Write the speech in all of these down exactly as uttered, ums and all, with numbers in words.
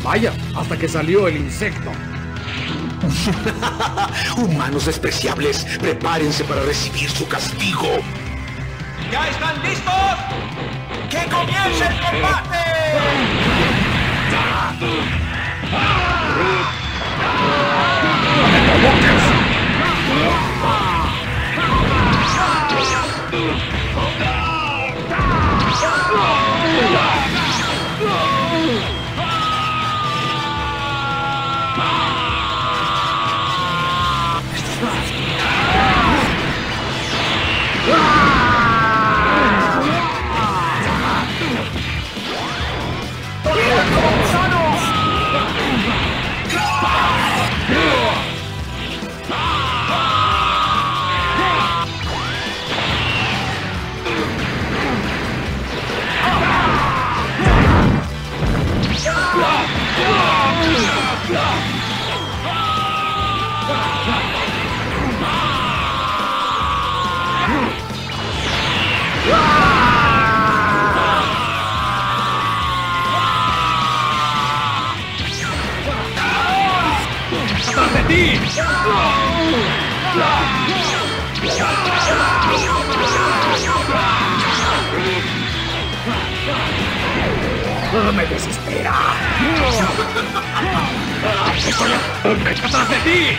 Vaya, hasta que salió el insecto. Humanos despreciables, prepárense para recibir su castigo. ¿Ya están listos? ¡Que comience el combate! ¡No me provoques! ¡Atrás de ti! ¡No me desespera! ¡Estoy atrás de ti!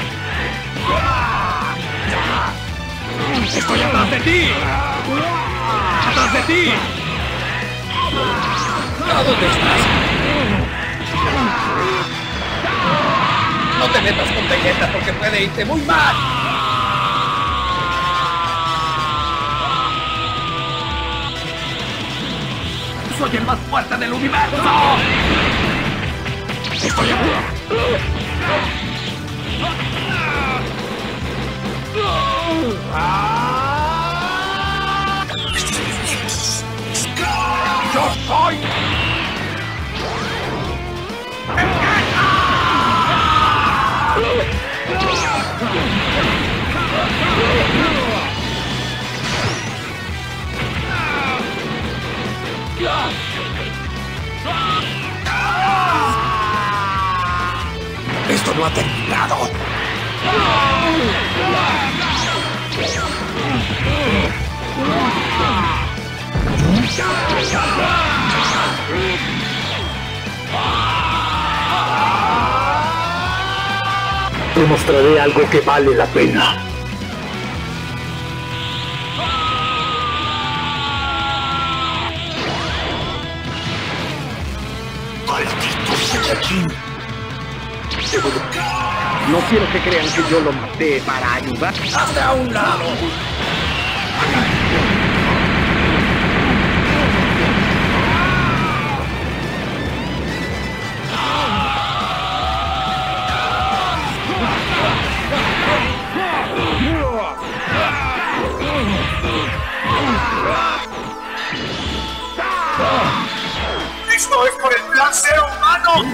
¡Estoy atrás de ti! ¡Atrás de ti! ¿A dónde estás? No te metas con Vegeta porque puede irte muy mal. ¡Soy el más fuerte del universo! ¡Estoy aquí! ¡Yo soy! Esto no ha terminado. Te mostraré algo que vale la pena. ¡Maldito Saiyajin! No quiero que crean que yo lo maté para ayudar. ¡Hazte a un lado! ¡Esto es por el plan ser humano!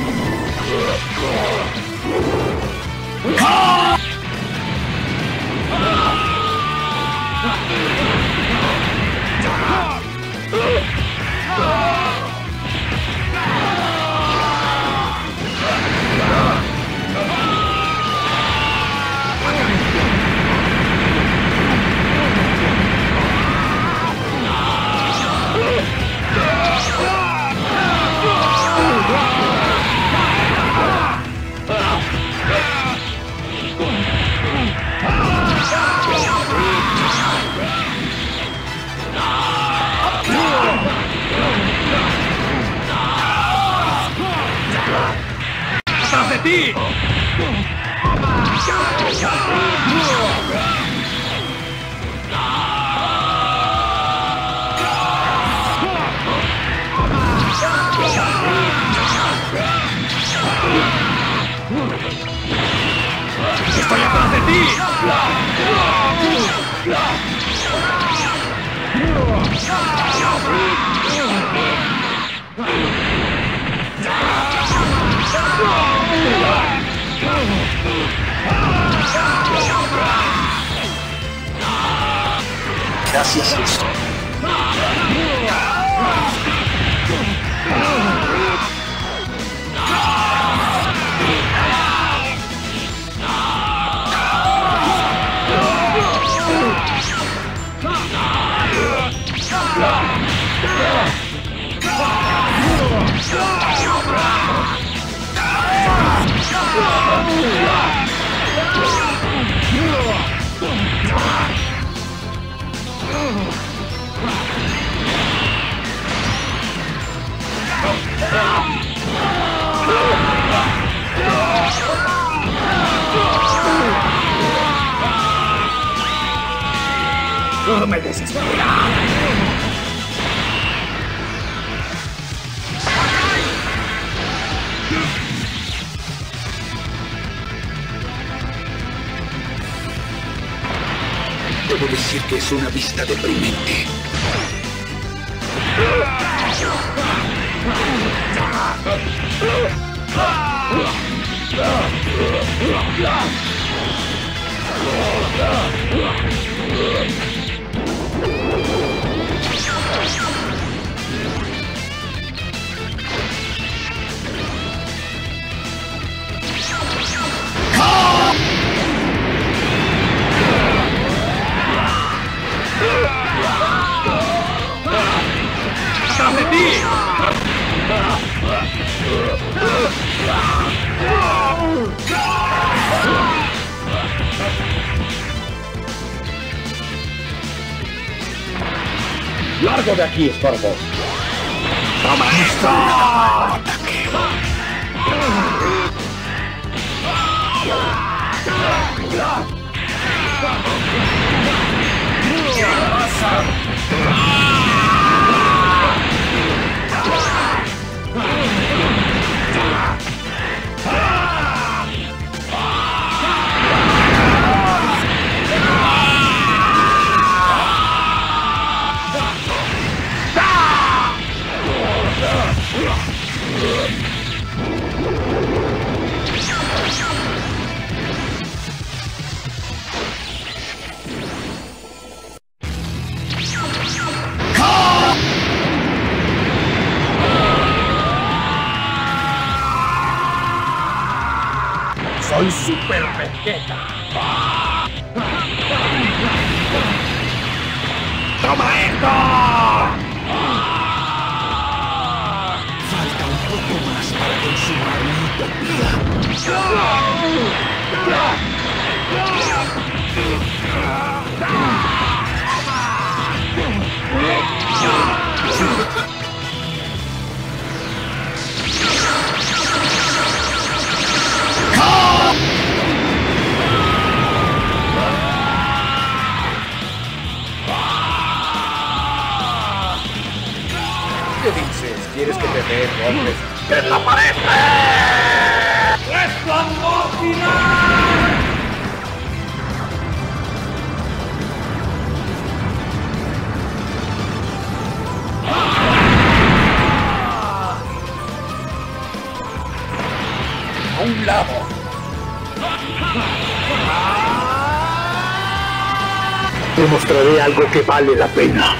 ¡Atrás de ti! ¡Estoy atrás de ti! Gracias a esto. ¡Oh, me desespera! Debo decir que es una vista deprimente. ¡Atrás de ti! ¡Largo de aquí, estorbo! ¡Toma esto! ¡Ataque! ¿Qué pasa? ¡Soy Super Vegeta! ¡Toma esto! Falta un poco más para consumar mi utopía. ¿Qué dices? ¿Quieres que te dé golpes? ¡Desaparece! A un lado. Te mostraré algo que vale la pena.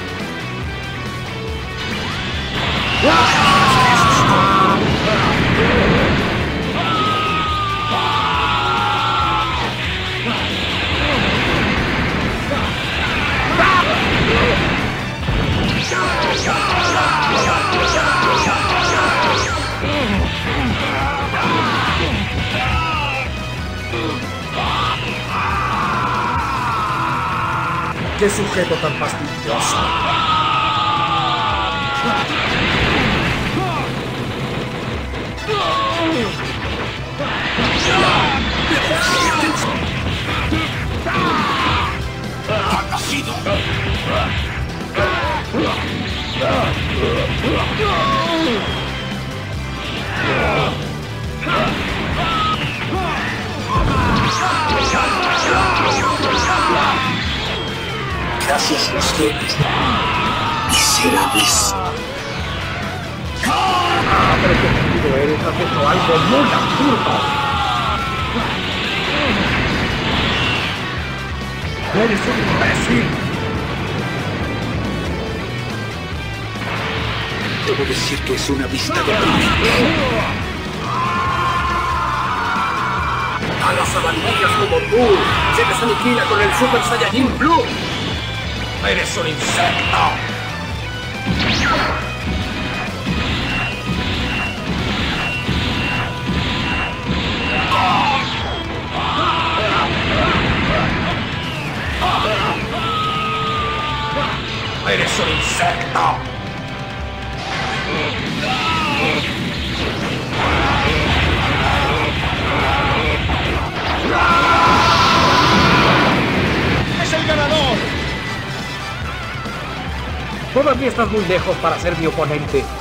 ¡Qué sujeto tan fastidioso! ¡Nacido! Gracias a ustedes, miserables. ¡Ah, pero qué estúpido eres! ¡Has hecho algo muy absurdo! ¡Eres un imbécil! Debo decir que es una vista deprimente. ¡A las abandonas como tú! ¡Se les aniquila con el Super Saiyajin Blue! ¡Eres un insecto! ¡Eres un insecto! ¡Es el ganador! Todavía estás muy lejos para ser mi oponente.